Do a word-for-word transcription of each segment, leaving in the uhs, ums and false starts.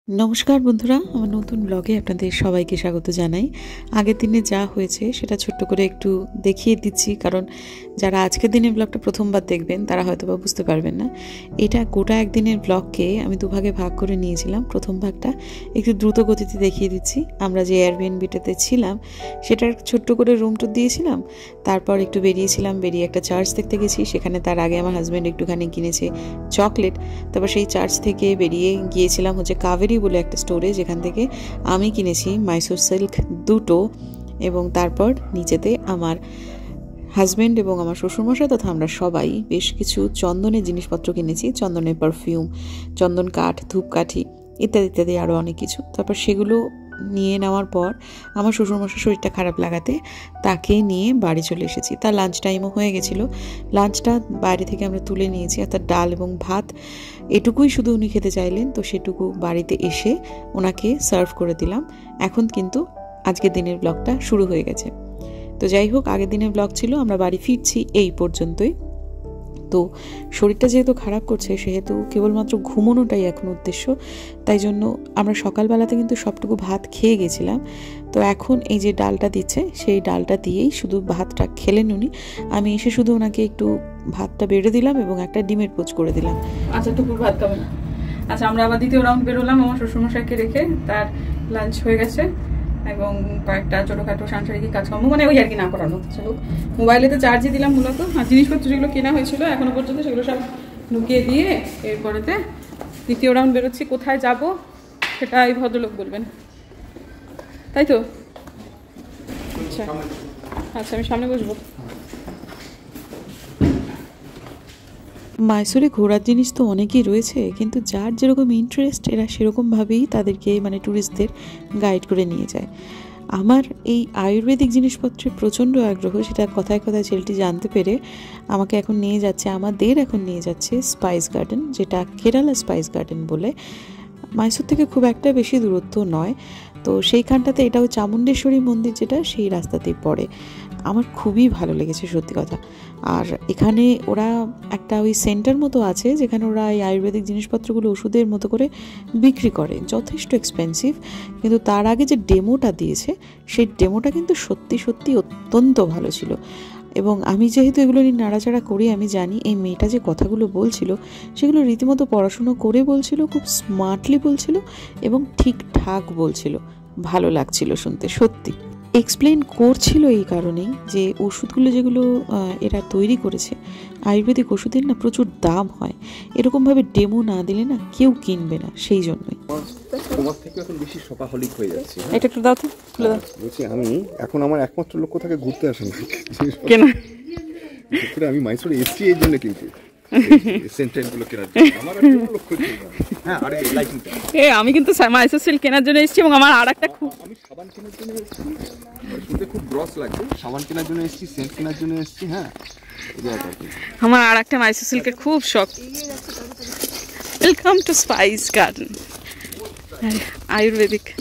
নমস্কার বন্ধুরা, আমার নতুন ব্লগে আপনাদের সবাইকে স্বাগত জানাই। আগের দিনে যা হয়েছে সেটা ছোট্ট করে একটু দেখিয়ে দিচ্ছি, কারণ যারা আজকের দিনের ব্লগটা প্রথমবার দেখবেন তারা হয়তো বা বুঝতে পারবেন না। এটা গোটা একদিনের ব্লগকে আমি দুভাগে ভাগ করে নিয়েছিলাম। প্রথম ভাগটা একটু দ্রুত গতিতে দেখিয়ে দিচ্ছি। আমরা যে এয়ারবিএনবিটাতে ছিলাম সেটার ছোট্ট করে রুম টুর দিয়েছিলাম, তারপর একটু বেরিয়েছিলাম, বেরিয়ে একটা চার্চ দেখতে গেছি। সেখানে তার আগে আমার হাজব্যান্ড একটুখানি কিনেছে চকলেট। তারপর সেই চার্চ থেকে বেরিয়ে গিয়েছিলাম হচ্ছে কাবেরি বলে একটা স্টোরে, যেখান থেকে আমি কিনেছি মাইসোর সিল্ক দুটো, এবং তারপর নিচেতে আমার হাজব্যান্ড এবং আমার শ্বশুরমশাই তথা আমরা সবাই বেশ কিছু চন্দনের জিনিসপত্র কিনেছি। চন্দনের পারফিউম, চন্দন কাঠ, ধূপকাঠি ইত্যাদি ইত্যাদি আরও অনেক কিছু। তারপর সেগুলো নিয়ে নেওয়ার পর আমার শ্বশুরমশাই শরীরটা খারাপ লাগাতে তাকে নিয়ে বাড়ি চলে এসেছি। তার লাঞ্চ টাইমও হয়ে গেছিলো। লাঞ্চটা বাইরে থেকে আমরা তুলে নিয়েছি, অর্থাৎ ডাল এবং ভাত এটুকুই শুধু উনি খেতে চাইলেন, তো সেটুকু বাড়িতে এসে ওনাকে সার্ভ করে দিলাম। এখন কিন্তু আজকের দিনের ব্লগটা শুরু হয়ে গেছে। তো যাই হোক, আগের দিনের ব্লগ ছিল, আমরা বাড়ি ফিরছি এই পর্যন্তই। তো শরীরটা যেহেতু খারাপ করছে সেহেতু কেবলমাত্র ঘুমোনোটাই এখন উদ্দেশ্য, তাই জন্য আমরা সকালবেলাতে কিন্তু সবটুকু ভাত খেয়ে গেছিলাম। তো এখন এই যে ডালটা দিচ্ছে সেই ডালটা দিয়েই শুধু ভাতটা খেলেন উনি। আমি এসে শুধু ওনাকে একটু ভাতটা বেড়ে দিলাম এবং একটা ডিমের পোচ করে দিলাম। আচ্ছা, টুকুর ভাত খাবেন? আচ্ছা, আমরা আবার দ্বিতীয় রাউন্ড বেরোলাম আমার শ্বশুরমশাইকে রেখে। তার লাঞ্চ হয়ে গেছে এবং কয়েকটা ছোটোখাটো সাংসারিক কাজকর্ম, মানে ওই আর কি না করার মতো ছিল। মোবাইলেতে চার্জে দিলাম মূলত, আর জিনিসপত্র যেগুলো কেনা হয়েছিল এখনো পর্যন্ত সেগুলো সব ঢুকিয়ে দিয়ে এরপরেতে দ্বিতীয় রাউন্ড বেরোচ্ছি। কোথায় যাব সেটা এই ভদ্রলোক বলবেন, তাই তো? আচ্ছা আচ্ছা, আমি সামনে বসবো। মাইসোরে ঘোরার জিনিস তো অনেকই রয়েছে, কিন্তু যার যেরকম ইন্টারেস্ট এরা সেরকমভাবেই তাদেরকে মানে ট্যুরিস্টদের গাইড করে নিয়ে যায়। আমার এই আয়ুর্বেদিক জিনিসপত্রে প্রচণ্ড আগ্রহ, সেটা কথায় কথায় ছেলেটি জানতে পেরে আমাকে এখন নিয়ে যাচ্ছে, আমাদের এখন নিয়ে যাচ্ছে স্পাইস গার্ডেন, যেটা কেরালা স্পাইস গার্ডেন বলে। মাইসোর থেকে খুব একটা বেশি দূরত্ব নয়। তো সেইখানটাতে এটাও চামুণ্ডেশ্বরী মন্দির যেটা, সেই রাস্তাতেই পড়ে। আমার খুবই ভালো লেগেছে সত্যি কথা। আর এখানে ওরা একটা ওই সেন্টার মতো আছে যেখানে ওরা এই আয়ুর্বেদিক জিনিসপত্রগুলো ওষুধের মতো করে বিক্রি করে, যথেষ্ট এক্সপেন্সিভ। কিন্তু তার আগে যে ডেমোটা দিয়েছে সেই ডেমোটা কিন্তু সত্যি সত্যি অত্যন্ত ভালো ছিল। এবং আমি যেহেতু এগুলো নিয়ে নাড়াচাড়া করি, আমি জানি এই মেয়েটা যে কথাগুলো বলছিল সেগুলো রীতিমতো পড়াশুনো করে বলছিল, খুব স্মার্টলি বলছিল এবং ঠিকঠাক বলছিল। ভালো লাগছিল শুনতে, সত্যি এক্সপ্লেন করছিল এই কারণেই যে ওষুধগুলো যেগুলো এরা তৈরি করেছে, আয়ুর্বেদিক ওষুধের না প্রচুর দাম হয়, এরকমভাবে ডেমো না দিলে না কেউ কিনবে না, সেই জন্যই। তোমার থেকে এখন বেশি শপাহলিক হয়ে যাচ্ছে। এটা একটু দাও তো, খুলে দাও। বলছি আমি এখন আমার একমাত্র লক্ষ্য থাকে ঘুরতে আসা না, কেন? আমি মাইসোরে এসেছি এই জন্য, কিন্তু সেন্টারগুলো কেনার আমার লক্ষ্য ছিল। হ্যাঁ, আরে লাইটিংটা এ আমি কিন্তু মাইসোর সিল্ক কেনার জন্য এসেছি, এবং আমার আরেকটা খুব আমি সাবান কেনার জন্য এসেছি। শুনতে খুব গ্রস লাগছে। সাবান কেনার জন্য এসেছি, সেন্ট কেনার জন্য এসেছি। হ্যাঁ, আমার আরেকটা মাইসোর সিল্কের খুব শখ। Welcome to spice garden Ayurvedic.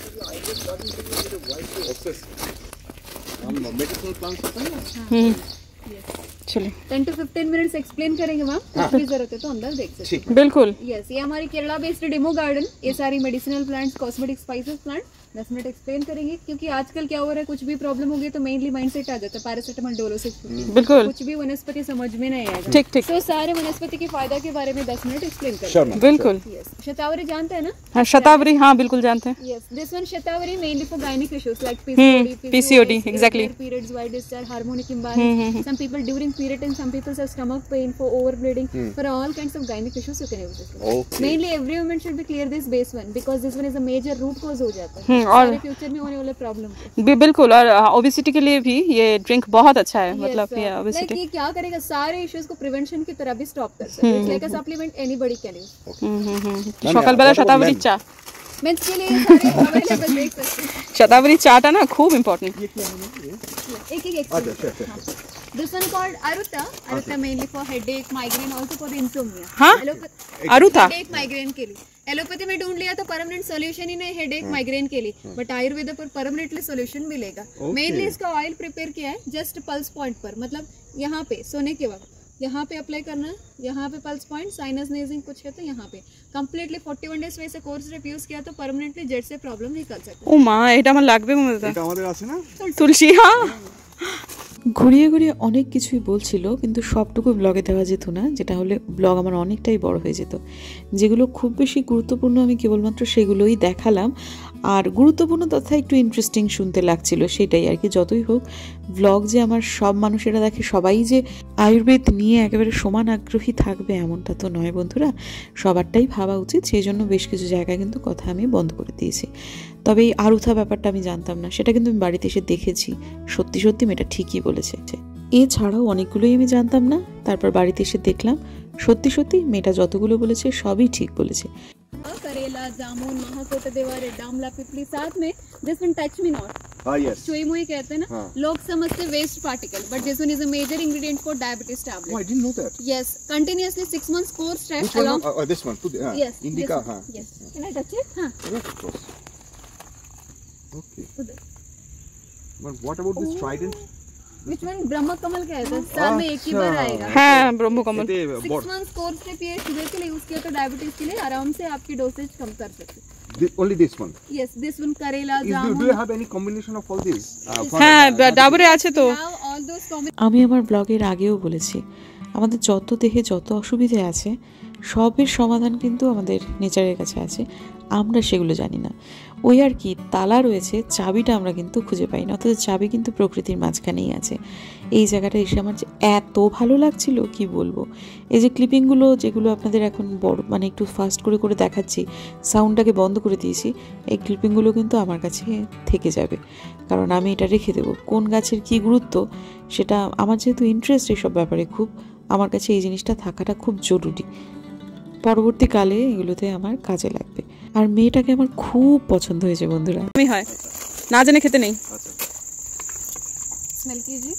Hmm, चलिए ten to fifteen minutes explain करेंगे मैम, कुछ भी जरूरत है तो अंदर देख सकते हैं। बिल्कुल। यस, ये हमारी केरला बेस्ड डेमो गार्डन, ये सारी medicinal plants, cosmetic spices plant दस मिनट एक्सप्लेन करेंगे, क्योंकि आजकल क्या हो रहा है, कुछ भी प्रॉब्लम होगी तो मेनली माइंडसेट आ जाता है पैरासिटामोल डोलो से, बिल्कुल कुछ भी वनस्पति समझ में नहीं आएगा। ठीक ठीक। तो सारे वनस्पति के फायदा के बारे में दस मिनट एक्सप्लेन करेंगे। बिल्कुल। यस, शतावरी जानते हैं ना? हाँ, शतावरी, हाँ बिल्कुल जानते हैं। Yes, this one shatavari mainly for gynaec issues like PCOD, exactly, periods, white discharge, harmonic imbalance, some people during period and some people have stomach pain, for overbleeding, for all kinds of gynec issues you can use this one. Okay. Mainly every woman should be clear this base one, because this one is a major root cause हो जाता है और future में होने वाले problem. बिल्कुल, और obesity के लिए भी ये ड्रिंक बहुत अच्छा है। मतलब ये ओबेसिटी ये क्या करेगा, सारे इश्यूज को प्रिवेंशन की तरह भी स्टॉप कर सकता है। It's like a supplement anybody can use. সকালবেলা শতাবরী চা, मेंस के लिए सारे अवेलेबल देख सकते हैं। শতাবরী চাটা না খুব ইম্পর্টেন্ট। एक एक This one called Aruta. Aruta mainly for headache, migraine, also for the insomnia. हाँ? अरुता हेडेक माइग्रेन के लिए। एलोपैथी में ढूंढ लिया तो परमानेंट सॉल्यूशन ही नहीं हेडेक माइग्रेन के लिए, बट आयुर्वेद पर परमानेंटली सॉल्यूशन मिलेगा। मेनली इसका ऑयल प्रिपेयर किया है जस्ट पल्स पॉइंट पर, मतलब यहाँ पे सोने के वक्त यहाँ पे अप्लाई करना है, यहाँ पे पल्स पॉइंट, साइनस नेजिंग कुछ है तो यहाँ पे कम्प्लीटली फोर्टी वन डेज वैसे कोर्स रेप यूज किया तो परमानेंटली जेड से प्रॉब्लम नहीं कर सकते। ও মা এটা আমার লাগবে মনে হয় এটা আমাদের আছে না তুলসী হ্যাঁ ঘুরিয়ে ঘুরিয়ে অনেক কিছুই বলছিল কিন্তু সবটুকু ব্লগে দেওয়া যেত না, যেটা হলে ব্লগ আমার অনেকটাই বড় হয়ে যেত। যেগুলো খুব বেশি গুরুত্বপূর্ণ আমি কেবলমাত্র সেগুলোই দেখালাম, আর গুরুত্বপূর্ণ তথা একটু ইন্টারেস্টিং শুনতে লাগছিল সেটাই আর কি। যতই হোক ব্লগ যে আমার সব মানুষেরা দেখে সবাই যে আয়ুর্বেদ নিয়ে একেবারে সমান আগ্রহী থাকবে এমনটা তো নয় বন্ধুরা, সবারটাই ভাবা উচিত। সেই জন্য বেশ কিছু জায়গায় কিন্তু কথা আমি বন্ধ করে দিয়েছি। তবে এই আরুথা ব্যাপারটা আমি জানতাম না, সেটা কিন্তু আমি বাড়িতে এসে দেখেছি, সত্যি সত্যি মেয়েটা ঠিকই বলেছে। এছাড়াও অনেকগুলোই আমি জানতাম না, তারপর বাড়িতে এসে দেখলাম সত্যি সত্যি মেয়েটা যতগুলো বলেছে সবই ঠিক বলেছে। करेला, जामुन, महाकोट देवारे, डामला, पिपली साथ में this one touch me not. हां यस चोई मोई कहते हैं ना, हाँ. लोग समझते waste particle but this one is a major ingredient for diabetes tablet. Oh, I didn't know that. Yes, continuously six months course Which strap one? along। Uh, uh, this one. To the, uh, Yes, Indica. this one. Huh. Yes, can I touch it? हाँ, Yes, of course. Okay. उधर। But what about this trident? Which one? ब्रह्म कमल कहते हैं, साल में एक ही बार अच्छा। आएगा। হ্যাঁ ব্রহ্মকমল এতে सिक्स मंथ्स कोर्स से पिए शुगर के लिए यूज किया तो डायबिटीज के लिए आराम से आपकी डोसेज कम कर सकते हैं। This, only this one. Yes, this one करेला, Is, do, do jamun. you have any combination of all these? Uh, for- হ্যাঁ uh, ডাবরে আছে তো Now all those combinations আমি আমার ব্লগের আগেও বলেছি, আমাদের যত দেহে যত অসুবিধে আছে সবের সমাধান কিন্তু আমাদের নেচারের কাছে আছে, আমরা সেগুলো জানি না। ওই আর কি তালা রয়েছে, চাবিটা আমরা কিন্তু খুঁজে পাই না, অথচ চাবি কিন্তু প্রকৃতির মাঝখানেই আছে। এই জায়গাটা এসে আমার যে এত ভালো লাগছিল কি বলবো। এই যে ক্লিপিংগুলো যেগুলো আপনাদের এখন বড় মানে একটু ফাস্ট করে করে দেখাচ্ছি, সাউন্ডটাকে বন্ধ করে দিয়েছি, এই ক্লিপিংগুলো কিন্তু আমার কাছে থেকে যাবে, কারণ আমি এটা রেখে দেবো। কোন গাছের কি গুরুত্ব সেটা আমার যেহেতু ইন্টারেস্ট এইসব ব্যাপারে খুব, আমার কাছে এই জিনিসটা থাকাটা খুব জরুরি, পরবর্তীকালে এগুলোতে আমার কাজে লাগবে। আর মেয়েটাকে আমার খুব পছন্দ হয়েছে বন্ধুরা। আমি হয় না জেনে খেতে নেই। स्मेल कीजिए,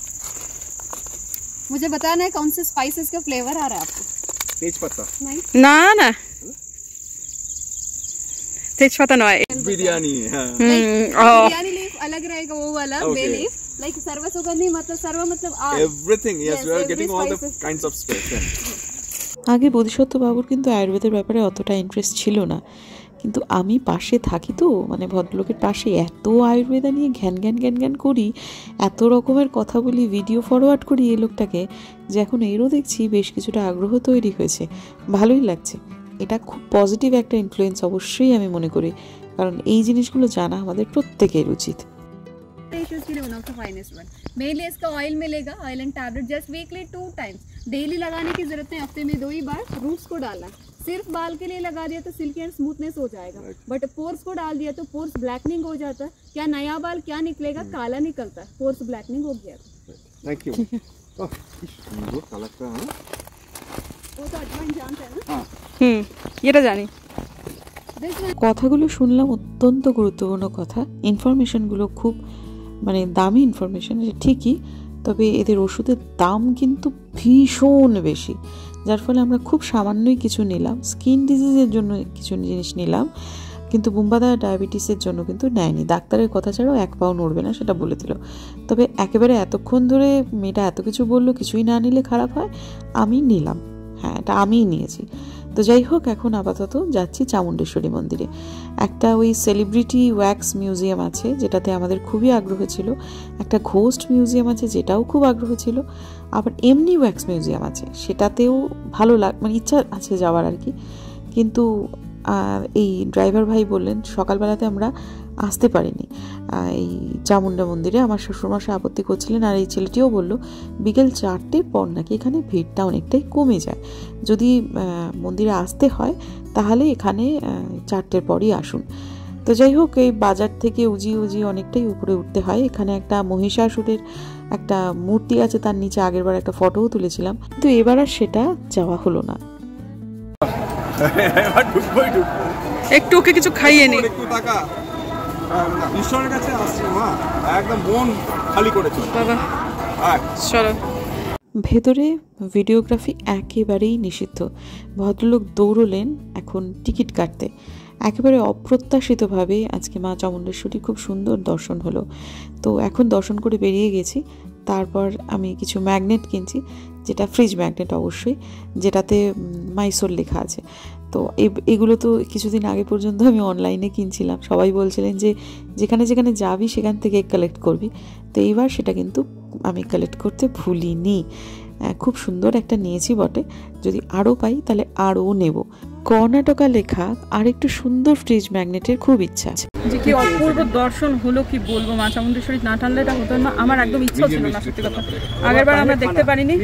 मुझे बताना है कौन से स्पाइसेस का फ्लेवर आ रहा है आपको। तेज पत्ता. नहीं, না না তেজপাতা নয়। बिरयानी. हाँ. হুম ও बिरयानी लीफ अलग रहेगा वो वाला बे Okay. लीफ, लाइक सर्व सुगंधी मतलब सर्व मतलब आग। Everything. Yes, Yes, we are every getting all the spices. kinds of spice. Yeah. আগে বোধিসত্ত্ব বাবুর কিন্তু আয়ুর্বেদের ব্যাপারে অতটা ইন্টারেস্ট ছিল না, কিন্তু আমি পাশে থাকি তো, মানে ভদ্রলোকের পাশে এত আয়ুর্বেদা নিয়ে ঘ্যান ঘ্যান ঘ্যান ঘ্যান করি, এত রকমের কথা বলি, ভিডিও ফরওয়ার্ড করি এই লোকটাকে, যে এখন এরও দেখছি বেশ কিছুটা আগ্রহ তৈরি হয়েছে, ভালোই লাগছে। এটা খুব পজিটিভ একটা ইনফ্লুয়েন্স অবশ্যই আমি মনে করি, কারণ এই জিনিসগুলো জানা আমাদের প্রত্যেকের उचित। इश्यूज के लिए one of the finest one. Mainly इसका ऑयल मिलेगा, oil and tablet just weekly two times, daily लगाने की जरूरत नहीं, हफ्ते में दो ही बार रूट्स को डालना। सिर्फ बाल के लिए लगा दिया तो सिल्की एंड स्मूथनेस हो जाएगा, बट पोर्स को डाल दिया तो पोर्स ब्लैकनिंग हो जाता है। क्या नया बाल क्या निकलेगा, काला निकलता है, पोर्स ब्लैकनिंग हो गया। Thank you. Oh, কি সুন্দর কালারটা, হ্যাঁ? वो तो अजवाइन जानते हैं ना। হুম এটা জানি। This one কথাগুলো শুনলাম, অত্যন্ত গুরুত্বপূর্ণ কথা, ইনফরমেশনগুলো খুব মানে দামি ইনফরমেশন, এটা ঠিকই, তবে এদের ওষুধের দাম কিন্তু ভীষণ বেশি, যার ফলে আমরা খুব সামান্যই কিছু নিলাম, স্কিন ডিজিজের জন্য কিছু জিনিস নিলাম, কিন্তু বুম্বাদা ডায়াবেটিসের জন্য কিন্তু নেয়নি। ডাক্তারের কথা ছাড়াও এক পাও নড়বে না সেটা বলে দিল। তবে একেবারে এতক্ষণ ধরে মেয়েটা এত কিছু বললো, কিছুই না নিলে খারাপ হয়, আমি নিলাম, হ্যাঁ এটা আমিই নিয়েছি। তো যাই হোক, এখন আপাতত যাচ্ছি চামুণ্ডেশ্বরী মন্দিরে। একটা ওই সেলিব্রিটি ওয়্যাক্স মিউজিয়াম আছে যেটাতে আমাদের খুবই আগ্রহ ছিল, একটা ঘোস্ট মিউজিয়াম আছে যেটাও খুব আগ্রহ ছিল, আবার এমনি ওয়্যাক্স মিউজিয়াম আছে সেটাতেও ভালো লাগ মানে ইচ্ছা আছে যাওয়ার আর কি। কিন্তু এই ড্রাইভার ভাই বললেন সকালবেলাতে আমরা আসতে পারিনি এই চামুণ্ডা মন্দিরে, আমার শ্বশুরমশাই আপত্তি করছিলেন, আর এই ছেলেটিও বলল বিকেল চারটের পর নাকি এখানে ভিড়টা অনেকটাই কমে যায়, যদি মন্দিরে আসতে হয় তাহলে এখানে চারটের পরই আসুন। তো যাই হোক, এই বাজার থেকে উজি উজি অনেকটাই উপরে উঠতে হয়। এখানে একটা মহিষাসুরের একটা মূর্তি আছে, তার নিচে আগেরবার একটা ফটোও তুলেছিলাম, কিন্তু এবার আর সেটা যাওয়া হলো না। একটু ওকে কিছু খাইয়ে নি, একটু টাকা ঈশ্বরের কাছে আসছে, মা একদম মন খালি করেছে বাবা। চলো। ভেতরে ভিডিওগ্রাফি একেবারেই নিষিদ্ধ। ভদ্রলোক দৌড়লেন এখন টিকিট কাটতে। একেবারে অপ্রত্যাশিতভাবে আজকে মা চামুণ্ডেশ্বরী খুব সুন্দর দর্শন হলো। তো এখন দর্শন করে বেরিয়ে গেছি, তারপর আমি কিছু ম্যাগনেট কিনছি, যেটা ফ্রিজ ম্যাগনেট অবশ্যই, যেটাতে মাইসোর লেখা আছে। তো এগুলো তো কিছুদিন আগে পর্যন্ত আমি অনলাইনে কিনছিলাম, সবাই বলছিলেন যে যেখানে যেখানে যাবি সেখান থেকে কালেক্ট করবি। তো এইবার সেটা কিন্তু আমি কালেক্ট করতে ভুলিনি। খুব সুন্দর একটা নিয়েছি বটে, যদি আরও পাই তাহলে আরও নেব। কর্ণাটকা লেখা আর একটু সুন্দর ফ্রিজ ম্যাগনেটের খুব ইচ্ছা আছে। যে কি অপূর্ব দর্শন হলো, কি বলবো, মা চামুণ্ডেশ্বরী না টানলে এটা হতো না। আমার একদম ইচ্ছা ছিল না, সত্যি কথা। আগেরবার আমরা দেখতে পারিনি,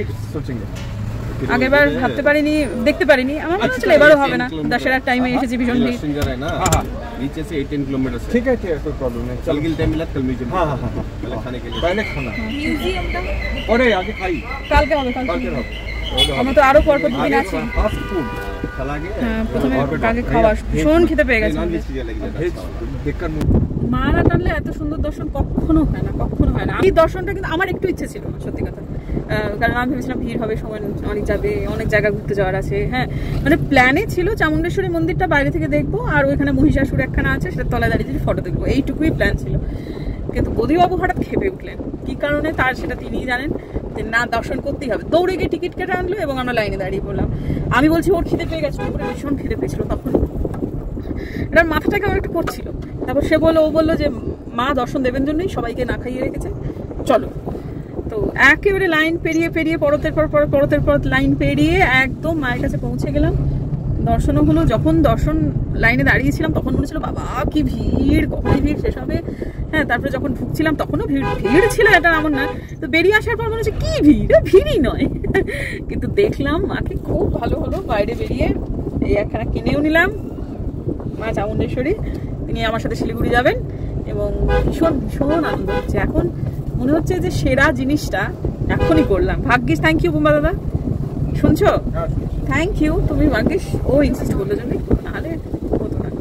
আগেরবার ভাবতে পারিনি, দেখতে পারিনি। আমার মনে হচ্ছিল এবারও হবে না। দশেরার টাইমে এসেছি, ভীষণ ভিড়। नीचे से अठारह किलोमीटर से। ठीक है ठीक है, कोई प्रॉब्लम नहीं। कल के टाइम मिला, कल म्यूजियम। हां हां हां, पहले खाने के लिए पहले खाना म्यूजियम का। अरे आगे खाई, कल के হবে, कल के হবে। আমরা তো আরো পর পর দিন আছে ফাস্ট ফুড খালা গে। হ্যাঁ, প্রথমে আগে খাওয়া, ভীষণ খেতে পেয়ে গেছে। দেখকার মা না টানলে এত সুন্দর দর্শন কখনো হয় না, কখনো হয় না। এই দর্শনটা কিন্তু আমার একটু ইচ্ছে ছিল না, সত্যি কথা। কারণ আমি ভেবেছিলাম ভিড় হবে, সময় অনেক যাবে, অনেক জায়গা ঘুরতে যাওয়ার আছে। হ্যাঁ, মানে প্ল্যানে ছিল চামুণ্ডেশ্বরী মন্দিরটা বাইরে থেকে দেখবো, আর ওইখানে মহিষাসুর একখানা আছে, সেটা তলায় দাঁড়িয়ে দিয়ে ফটো দেখবো, এইটুকুই প্ল্যান ছিল। কিন্তু বদিবাবু হঠাৎ খেপে উঠলেন, কি কারণে তার সেটা তিনিই জানেন, যে না দর্শন করতেই হবে। দৌড়ে গিয়ে টিকিট কেটে আনলো এবং আমরা লাইনে দাঁড়িয়ে পড়লাম। আমি বলছি ওর খিদে পেয়ে গেছে, ওপরে ভীষণ খিদে পেয়েছিল তখন, এটার মাথাটাকে আমার একটু করছিল। তারপর সে বললো, ও বললো যে মা দর্শন দেবেন জন্যই সবাইকে না খাইয়ে রেখেছে, চলো। তো একেবারে লাইন পেরিয়ে পেরিয়ে পরতের পর পরতের পর লাইন পেরিয়ে একদম মায়ের কাছে পৌঁছে গেলাম। দর্শনও হলো। যখন দর্শন লাইনে দাঁড়িয়েছিলাম তখন মনে ছিল বাবা কি ভিড়, কখনই ভিড় শেষ হবে। হ্যাঁ, তারপরে যখন ঢুকছিলাম তখনও ভিড় ভিড় ছিল, এটা এমন না। তো বেরিয়ে আসার পর মনে হচ্ছে কি ভিড়, ভিড়ই নয়। কিন্তু দেখলাম মাকে খুব ভালো হলো। বাইরে বেরিয়ে এই একখানা কিনেও নিলাম, মা চামুণ্ডেশ্বরী। তিনি আমার সাথে শিলিগুড়ি যাবেন এবং ভীষণ ভীষণ আনন্দ হচ্ছে। এখন মনে হচ্ছে যে সেরা জিনিসটা এখনই করলাম। ভাগ্যিস, থ্যাংক ইউ বুম্বা দাদা, শুনছো? থ্যাংক ইউ, তুমি ভাগ্যিস ও ইনসিস্ট করলো জন্য, নাহলে হতো না।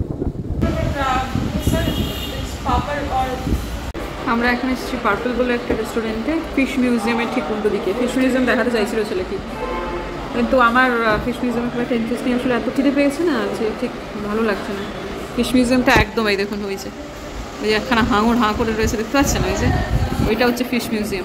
আমরা এখানে এসেছি পার্পল বলে একটা রেস্টুরেন্টে, ফিশ মিউজিয়ামের ঠিক উল্টো দিকে। ফিশ মিউজিয়াম দেখাতে চাইছিল ছেলেকে, কিন্তু আমার ফিশ মিউজিয়ামে খুব একটা ইন্টারেস্ট নেই আসলে। এত খিদে পেয়েছে না যে ঠিক ভালো লাগছে না। ফিশ মিউজিয়ামটা একদম এই দেখুন হয়েছে, ওই যে একখানা হাঙর হাঁ করে রয়েছে, দেখতে পাচ্ছেন? ওই যে ওইটা হচ্ছে ফিশ মিউজিয়াম।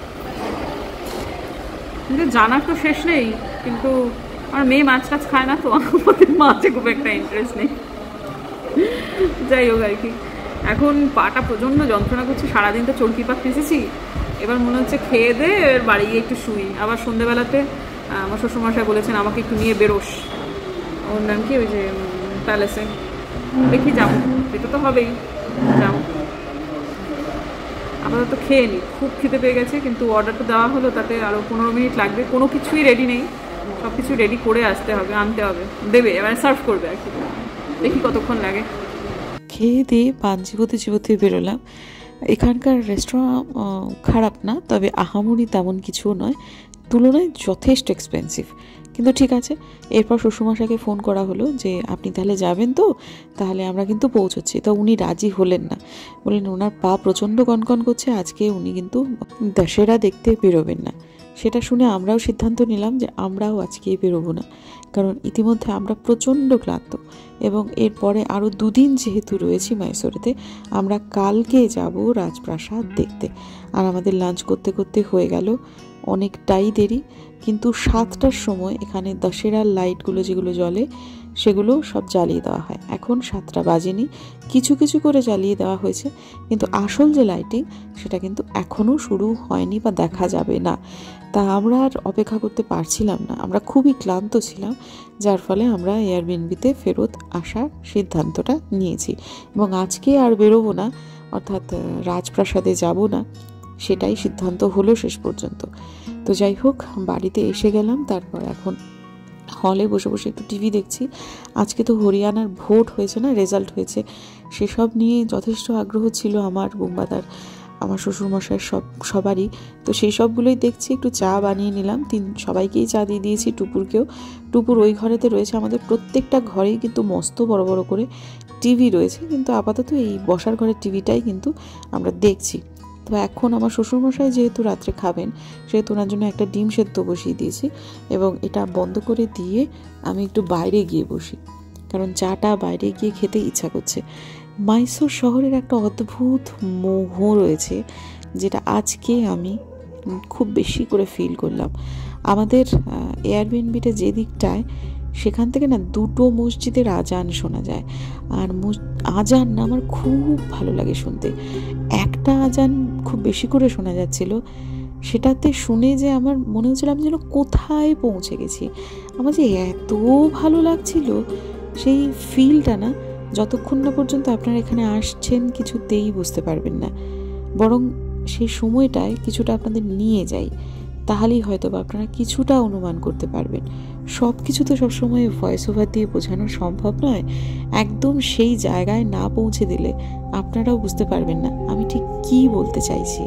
কিন্তু জানার তো শেষ নেই, কিন্তু আমার মেয়ে মাছ টাছ খায় না, তো আমাদের মাছে খুব একটা ইন্টারেস্ট নেই। যাই হোক আর কি, এখন পাটা প্রচণ্ড যন্ত্রণা করছে। সারাদিন তো চরকি পাত পিসেছি, এবার মনে হচ্ছে খেয়ে দে এবার বাড়ি গিয়ে একটু শুই। আবার সন্ধ্যেবেলাতে আমার শ্বশুরমশাই বলেছেন আমাকে একটু নিয়ে বেরোস, ওর নাম কি, ওই যে প্যালেসে। দেখি যাবো, যেতে তো হবেই, যাবো। আপাতত খেয়ে নিই, খুব খেতে পেয়ে গেছে। কিন্তু অর্ডারটা দেওয়া হলো, তাতে আরও পনেরো মিনিট লাগবে। কোনো কিছুই রেডি নেই, সব কিছু রেডি করে আসতে হবে, আনতে হবে, দেবে, এবার সার্ভ করবে আর কি। দেখি কতক্ষণ লাগে। খেয়ে দিয়ে পান চিবোতে চিবোতে বেরোলাম। এখানকার রেস্টুরেন্ট খারাপ না, তবে আহামরি তেমন কিছুও নয়, তুলনায় যথেষ্ট এক্সপেন্সিভ। কিন্তু ঠিক আছে, এরপর শ্বশুরমশাইকে ফোন করা হলো যে আপনি তাহলে যাবেন তো, তাহলে আমরা কিন্তু পৌঁছচ্ছি। তো উনি রাজি হলেন না, বললেন ওনার পা প্রচণ্ড কনকন করছে, আজকে উনি কিন্তু দশেরা দেখতে বেরোবেন না। সেটা শুনে আমরাও সিদ্ধান্ত নিলাম যে আমরাও আজকে বেরোবো না, কারণ ইতিমধ্যে আমরা প্রচণ্ড ক্লান্ত এবং এরপরে আরও দুদিন যেহেতু রয়েছি মাইসোরেতে, আমরা কালকে যাব রাজপ্রাসাদ দেখতে। আর আমাদের লাঞ্চ করতে করতে হয়ে গেল অনেকটাই দেরি। কিন্তু সাতটার সময় এখানে দশেরার লাইটগুলো যেগুলো জ্বলে সেগুলো সব জ্বালিয়ে দেওয়া হয়। এখন সাতটা বাজেনি, কিছু কিছু করে জ্বালিয়ে দেওয়া হয়েছে, কিন্তু আসল যে লাইটিং সেটা কিন্তু এখনও শুরু হয়নি বা দেখা যাবে না। তা আমরা আর অপেক্ষা করতে পারছিলাম না, আমরা খুবই ক্লান্ত ছিলাম, যার ফলে আমরা এয়ারবিএনবিতে ফেরত আসার সিদ্ধান্তটা নিয়েছি এবং আজকে আর বেরোবো না, অর্থাৎ রাজপ্রাসাদে যাব না, সেটাই সিদ্ধান্ত হলো শেষ পর্যন্ত। তো যাই হোক, বাড়িতে এসে গেলাম। তারপর এখন হলে বসে বসে একটু টিভি দেখছি। আজকে তো হরিয়ানার ভোট হয়েছে না, রেজাল্ট হয়েছে, সেসব নিয়ে যথেষ্ট আগ্রহ ছিল আমার, বুম্বাদার, আমার শ্বশুরমশাইয়ের, সব সবারই। তো সেই সবগুলোই দেখছি। একটু চা বানিয়ে নিলাম, তিন সবাইকেই চা দিয়ে দিয়েছি, টুপুরকেও। টুপুর ওই ঘরেতে রয়েছে। আমাদের প্রত্যেকটা ঘরেই কিন্তু মস্ত বড় বড় করে টিভি রয়েছে, কিন্তু আপাতত এই বসার ঘরের টিভিটাই কিন্তু আমরা দেখছি। তো এখন আমার শ্বশুরমশাই যেহেতু রাত্রে খাবেন, সেহেতু ওনার জন্য একটা ডিম সেদ্ধ বসিয়ে দিয়েছি এবং এটা বন্ধ করে দিয়ে আমি একটু বাইরে গিয়ে বসি, কারণ চাটা বাইরে গিয়ে খেতে ইচ্ছা করছে। মাইসোর শহরের একটা অদ্ভুত মোহ রয়েছে, যেটা আজকে আমি খুব বেশি করে ফিল করলাম। আমাদের এয়ারবিএনবিটা যে দিকটায়, সেখান থেকে না দুটো মসজিদের আজান শোনা যায়। আর আজান না আমার খুব ভালো লাগে শুনতে। একটা আজান খুব বেশি করে শোনা যাচ্ছিল, সেটাতে শুনে যে আমার মনে হচ্ছিল আমি যেন কোথায় পৌঁছে গেছি। আমার যে এত ভালো লাগছিল সেই ফিলটা না, যতক্ষণ না পর্যন্ত আপনারা এখানে আসছেন কিছুতেই বুঝতে পারবেন না। বরং সেই সময়টায় কিছুটা আপনাদের নিয়ে যাই, তাহলেই হয়তো বা আপনারা কিছুটা অনুমান করতে পারবেন। সব কিছু তো সবসময় ভয়েস ওভার দিয়ে বোঝানো সম্ভব নয়। একদম সেই জায়গায় না পৌঁছে দিলে আপনারাও বুঝতে পারবেন না আমি ঠিক কী বলতে চাইছি।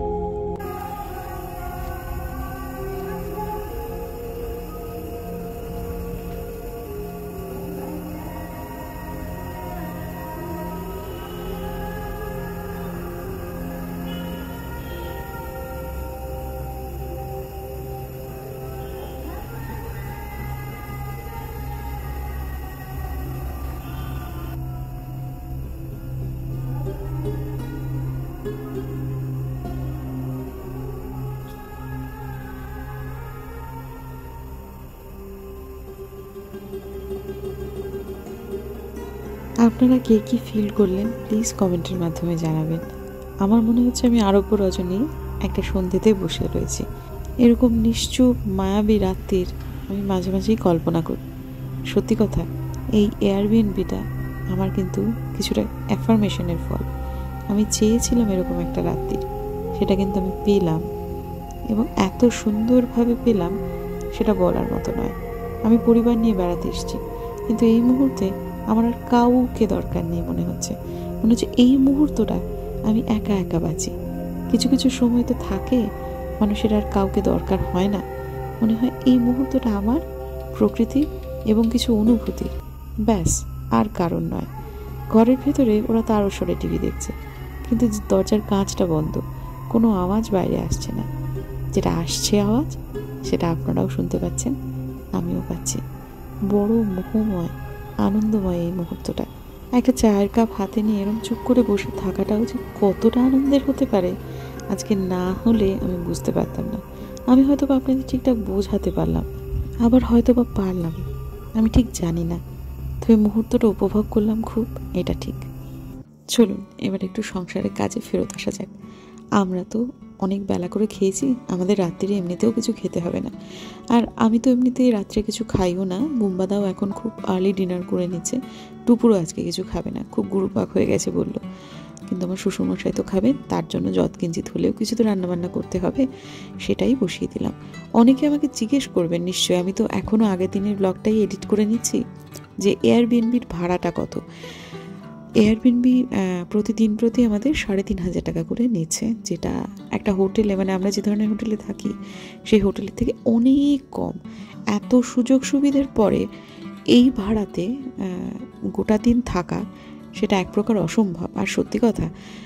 আপনারা কে কী ফিল করলেন প্লিজ কমেন্টের মাধ্যমে জানাবেন। আমার মনে হচ্ছে আমি আরব্য রজনী একটা সন্ধ্যেতে বসে রয়েছি। এরকম নিশ্চুপ মায়াবী রাত্রির আমি মাঝে মাঝেই কল্পনা করি। সত্যি কথা, এই এয়ারবিএনবিটা আমার কিন্তু কিছুটা অ্যাফার্মেশনের ফল। আমি চেয়েছিলাম এরকম একটা রাত্রির, সেটা কিন্তু আমি পেলাম, এবং এত সুন্দরভাবে পেলাম সেটা বলার মতো নয়। আমি পরিবার নিয়ে বেড়াতে এসেছি, কিন্তু এই মুহূর্তে আমার আর কাউকে দরকার নেই। মনে হচ্ছে মনে হচ্ছে এই মুহূর্তটা আমি একা একা বাঁচি। কিছু কিছু সময় তো থাকে মানুষের আর কাউকে দরকার হয় না। মনে হয় এই মুহূর্তটা আমার, প্রকৃতি এবং কিছু অনুভূতির, ব্যাস, আর কারণ নয়। ঘরের ভেতরে ওরা তারও সরে টিভি দেখছে, কিন্তু দরজার কাঁচটা বন্ধ, কোনো আওয়াজ বাইরে আসছে না। যেটা আসছে আওয়াজ, সেটা আপনারাও শুনতে পাচ্ছেন, আমিও পাচ্ছি। বড় মোহময়, আনন্দময় এই মুহূর্তটা। একটা চায়ের কাপ হাতে নিয়ে এরকম চুপ করে বসে থাকাটাও যে কতটা আনন্দের হতে পারে, আজকে না হলে আমি বুঝতে পারতাম না। আমি হয়তো বা আপনাদের ঠিকঠাক বোঝাতে পারলাম, আবার হয়তো বা পারলাম, আমি ঠিক জানি না। তবে মুহূর্তটা উপভোগ করলাম খুব, এটা ঠিক। চলুন এবার একটু সংসারের কাজে ফেরত আসা যাক। আমরা তো অনেক বেলা করে খেয়েছি, আমাদের রাত্রিরে এমনিতেও কিছু খেতে হবে না। আর আমি তো এমনিতেই রাত্রে কিছু খাইও না। বুম্বাদাও এখন খুব আর্লি ডিনার করে নিচ্ছে, টুপুরও আজকে কিছু খাবে না, খুব গুরুপাক হয়ে গেছে বললো। কিন্তু আমার শ্বশুরমশাই তো খাবেন, তার জন্য যৎকিঞ্চিত হলেও কিছু তো রান্নাবান্না করতে হবে, সেটাই বসিয়ে দিলাম। অনেকে আমাকে জিজ্ঞেস করবেন নিশ্চয়ই, আমি তো এখনও আগের দিনের ব্লগটাই এডিট করে নিচ্ছি, যে এয়ারবিএনবির ভাড়াটা কত। এয়ারবিএনবি প্রতিদিন প্রতি আমাদের সাড়ে তিন হাজার টাকা করে নিচ্ছে, যেটা একটা হোটেলে, মানে আমরা যে ধরনের হোটেলে থাকি সেই হোটেলের থেকে অনেক কম। এত সুযোগ সুবিধার পরে এই ভাড়াতে গোটা দিন থাকা, সেটা এক প্রকার অসম্ভব। আর সত্যি কথা,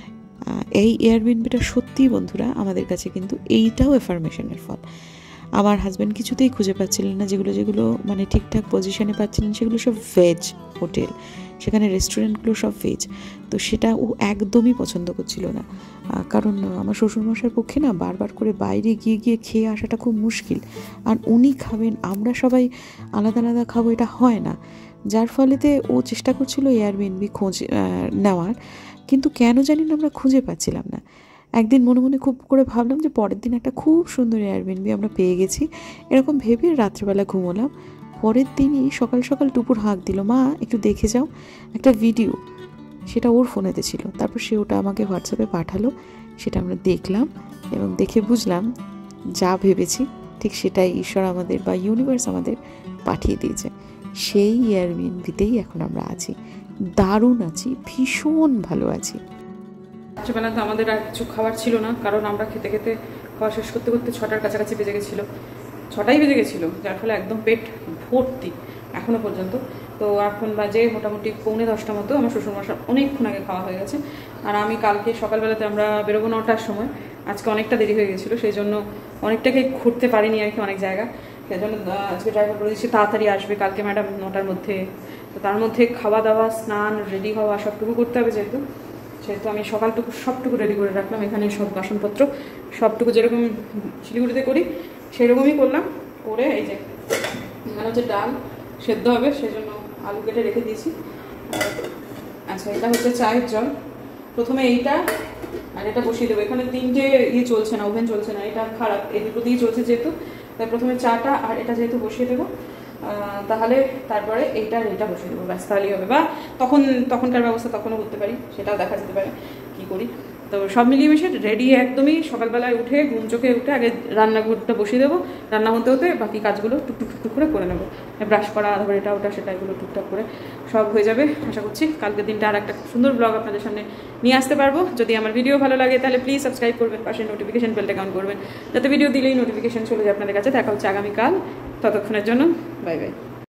এই এয়ারবিএনবিটা সত্যিই বন্ধুরা আমাদের কাছে কিন্তু এইটাও অ্যাফার্মেশনের ফল। আমার হাজব্যান্ড কিছুতেই খুঁজে পাচ্ছিলেন না, যেগুলো যেগুলো মানে ঠিকঠাক পজিশনে পাচ্ছিলেন সেগুলো সব ভেজ হোটেল, সেখানে রেস্টুরেন্টগুলো সব ভেজ। তো সেটা ও একদমই পছন্দ করছিল না, কারণ আমার শ্বশুরমশাইয়ের পক্ষে না বারবার করে বাইরে গিয়ে গিয়ে খেয়ে আসাটা খুব মুশকিল। আর উনি খাবেন, আমরা সবাই আলাদা আলাদা খাবো, এটা হয় না। যার ফলেতে ও চেষ্টা করছিল এয়ারবিএনবি খোঁজ নেওয়ার, কিন্তু কেন জানি না আমরা খুঁজে পাচ্ছিলাম না। একদিন মনে মনে খুব করে ভাবলাম যে পরের দিন একটা খুব সুন্দর এয়ারবিএনবি আমরা পেয়ে গেছি, এরকম ভেবে রাত্রেবেলা ঘুমোলাম। পরের দিনই সকাল সকাল টুপুর হাঁক দিল, মা একটু দেখে যাও একটা ভিডিও, সেটা ওর ফোনেতে ছিল। তারপর সে ওটা আমাকে হোয়াটসঅ্যাপে পাঠালো, সেটা আমরা দেখলাম এবং দেখে বুঝলাম যা ভেবেছি ঠিক সেটাই ঈশ্বর আমাদের বা ইউনিভার্স আমাদের পাঠিয়ে দিয়েছে। সেই এয়ারবিএনবিতেই এখন আমরা আছি, দারুণ আছি, ভীষণ ভালো আছি। রাত্রিবেলা তো আমাদের আর কিছু খাবার ছিল না, কারণ আমরা খেতে খেতে খাওয়া শেষ করতে করতে ছটার কাছাকাছি বেজে গেছিলো, ছটাই বেজে গেছিলো, যার ফলে একদম পেট ভর্তি এখনও পর্যন্ত। তো এখন বাজে মোটামুটি পৌনে দশটা মতো, আমার শ্বশুরমশাই অনেকক্ষণ আগে খাওয়া হয়ে গেছে। আর আমি কালকে সকালবেলাতে আমরা বেরোবো নটার সময়, আজকে অনেকটা দেরি হয়ে গেছিলো, সেই জন্য অনেকটাকে ঘুরতে পারিনি আর কি অনেক জায়গা। সেই জন্য আজকে ড্রাইভার বলে দিচ্ছি তাড়াতাড়ি আসবে কালকে ম্যাডাম নটার মধ্যে। তো তার মধ্যে খাওয়া দাওয়া, স্নান, রেডি হওয়া সবটুকু করতে হবে, যেহেতু সেহেতু আমি সকালটুকু সবটুকু রেডি করে রাখলাম। এখানে সব বাসনপত্র সবটুকু যেরকম শিলিগুড়িতে করি সেরকমই করলাম। করে এই যে এখানে হচ্ছে ডাল সেদ্ধ হবে, সেজন্য আলু কেটে রেখে দিয়েছি। আচ্ছা, এটা হচ্ছে চায়ের জল। প্রথমে এইটা আর এটা বসিয়ে দেবো। এখানে তিনটে ইয়ে চলছে না, ওভেন চলছে না, এটা খারাপ, এই দুটো দিয়েই চলছে যেহেতু, তাই প্রথমে চাটা আর এটা যেহেতু বসিয়ে দেবো, তাহলে তারপরে এইটা আর এইটা বসিয়ে দেবো, ব্যাস তাহলেই হবে। বা তখন তখনকার ব্যবস্থা তখনও করতে পারি, সেটাও দেখা যেতে পারে কী করি। তো সব মিলিয়ে মিশে রেডি একদমই। সকালবেলায় উঠে ঘুম চোখে উঠে আগে রান্নাঘরটা বসিয়ে দেবো, রান্না হতে হতে বাকি কাজগুলো টুকটুক টুকটুক করে করে নেবো। ব্রাশ করা, তারপরে এটা ওটা সেটা এগুলো টুকটাক করে সব হয়ে যাবে। আশা করছি কালকের দিনটা আর একটা সুন্দর ব্লগ আপনাদের সামনে নিয়ে আসতে পারবো। যদি আমার ভিডিও ভালো লাগে তাহলে প্লিজ সাবস্ক্রাইব করবেন, পাশে নোটিফিকেশন বেলটা অন করবেন, যাতে ভিডিও দিলেই নোটিফিকেশন চলে যায় আপনাদের কাছে। দেখা হচ্ছে আগামীকাল, ততক্ষণের জন্য বাই বাই।